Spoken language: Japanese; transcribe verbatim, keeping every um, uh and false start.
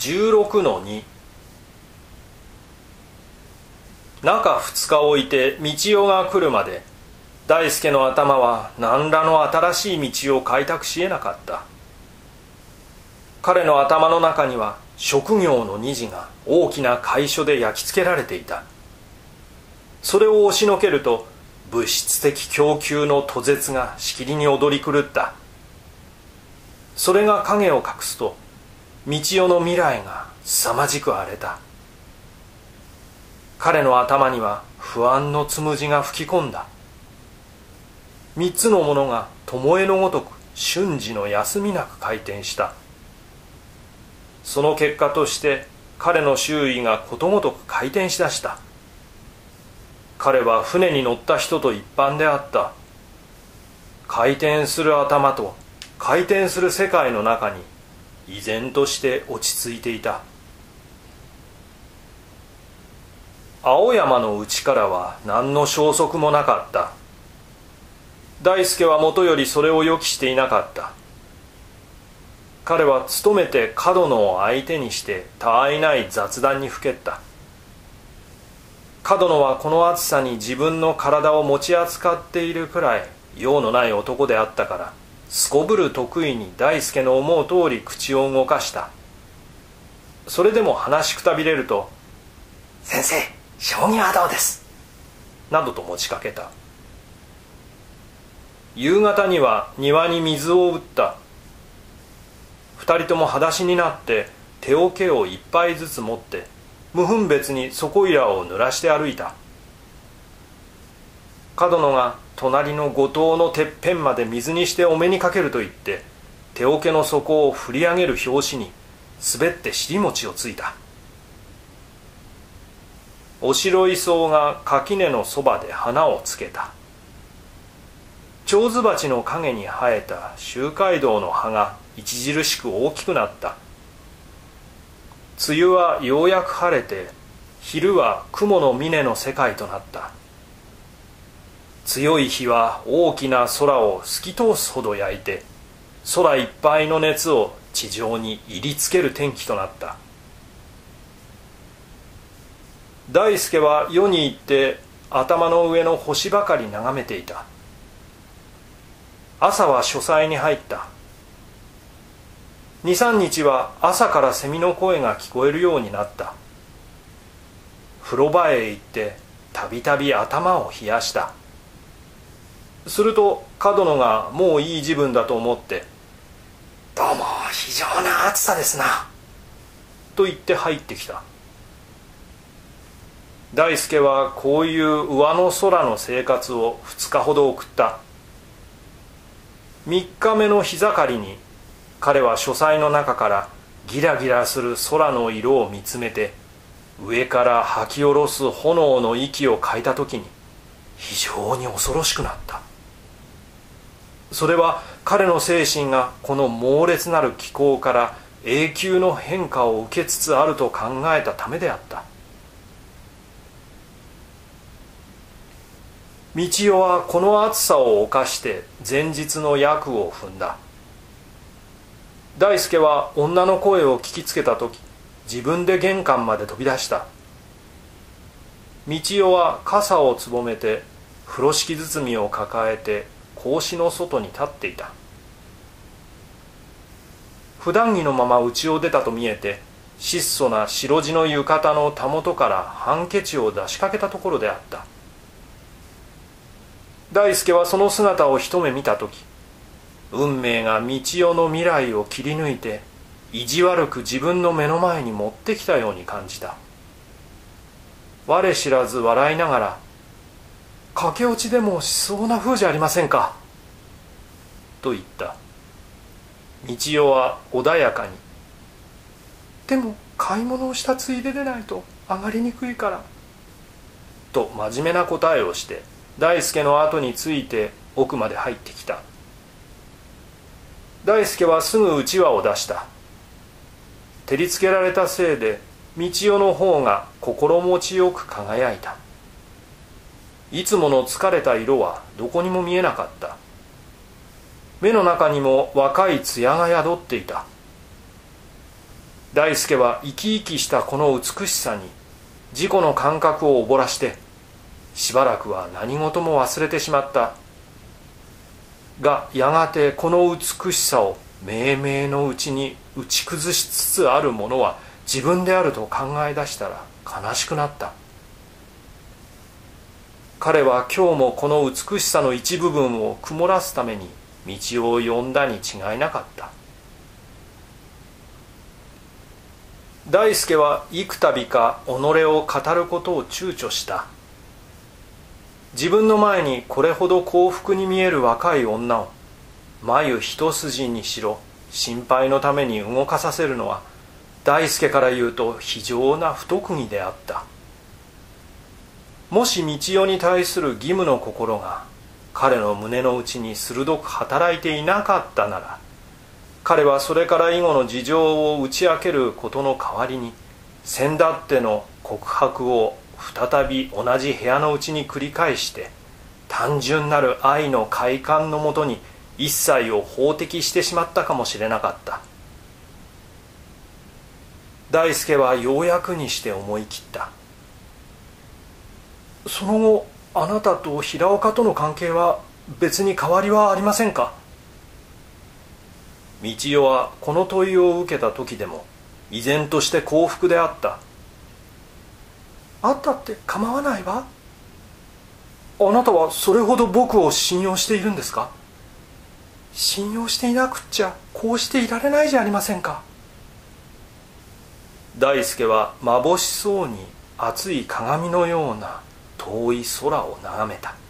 じゅうろくのに。中ふつか置いて道代が来るまで大輔の頭は何らの新しい道を開拓しえなかった。彼の頭の中には職業の虹が大きな楷書で焼き付けられていた。それを押しのけると物質的供給の途絶がしきりに踊り狂った。それが影を隠すと道代の未来が凄まじく荒れた。彼の頭には不安のつむじが吹き込んだ。三つのものが巴のごとく瞬時の休みなく回転した。その結果として彼の周囲がことごとく回転しだした。彼は船に乗った人と一般であった。回転する頭と回転する世界の中に依然として落ち着いていた。青山の内からは何の消息もなかった。大輔はもとよりそれを予期していなかった。彼は努めて角野を相手にしてたあいない雑談にふけった。角野はこの暑さに自分の体を持ち扱っているくらい用のない男であったから、すこぶる得意に大輔の思う通り口を動かした。それでも話しくたびれると「先生、将棋はどうです?」などと持ちかけた。夕方には庭に水を打った。二人とも裸足になって手桶を一杯ずつ持って無分別にそこいらを濡らして歩いた。角野が隣の五島のてっぺんまで水にしてお目にかけると言って手桶の底を振り上げる拍子に滑って尻餅をついた。おしろい草が垣根のそばで花をつけた。蝶子鉢の陰に生えた周街道の葉が著しく大きくなった。梅雨はようやく晴れて昼は雲の峰の世界となった。強い日は大きな空を透き通すほど焼いて空いっぱいの熱を地上に入りつける天気となった。大輔は夜に行って頭の上の星ばかり眺めていた。朝は書斎に入った。二三日は朝からセミの声が聞こえるようになった。風呂場へ行ってたびたび頭を冷やした。すると角野がもういい時分だと思って「どうも非常な暑さですな」と言って入ってきた。大輔はこういう上の空の生活を二日ほど送った。三日目の日盛りに彼は書斎の中からギラギラする空の色を見つめて上から吐き下ろす炎の息を嗅いだ時に非常に恐ろしくなった。それは彼の精神がこの猛烈なる気候から永久の変化を受けつつあると考えたためであった。道代はこの暑さを冒して前日の役を踏んだ。大輔は女の声を聞きつけた時自分で玄関まで飛び出した。道代は傘をつぼめて風呂敷包みを抱えて格子の外に立っていた。普段着のまま家を出たと見えて質素な白地の浴衣のたもとからハンケチを出しかけたところであった。大輔はその姿を一目見た時運命が道代の未来を切り抜いて意地悪く自分の目の前に持ってきたように感じた。我知らず笑いながら「駆け落ちでもしそうな風じゃありませんか」と言った。道代は穏やかに「でも買い物をしたついででないと上がりにくいから」と真面目な答えをして大輔の後について奥まで入ってきた。大輔はすぐうちわを出した。照りつけられたせいで道代の方が心持ちよく輝いた。いつもの疲れた色はどこにも見えなかった。目の中にも若い艶が宿っていた。 大輔は生き生きしたこの美しさに自己の感覚を溺らしてしばらくは何事も忘れてしまった。がやがてこの美しさを冥冥のうちに打ち崩しつつあるものは自分であると考え出したら悲しくなった。彼は今日もこの美しさの一部分を曇らすために道を呼んだに違いなかった。大輔は幾度か己を語ることを躊躇した。自分の前にこれほど幸福に見える若い女を眉一筋にしろ心配のために動かさせるのは大輔から言うと非常な不得意であった。もし道夫に対する義務の心が彼の胸の内に鋭く働いていなかったなら、彼はそれから以後の事情を打ち明けることの代わりに先だっての告白を再び同じ部屋のうちに繰り返して単純なる愛の快感のもとに一切を法的してしまったかもしれなかった。大輔はようやくにして思い切った。その後あなたと平岡との関係は別に変わりはありませんか。道代はこの問いを受けた時でも依然として幸福であった。あったって構わないわ。あなたはそれほど僕を信用しているんですか。信用していなくっちゃこうしていられないじゃありませんか。大輔はまぼしそうに熱い鏡のような遠い空を眺めた。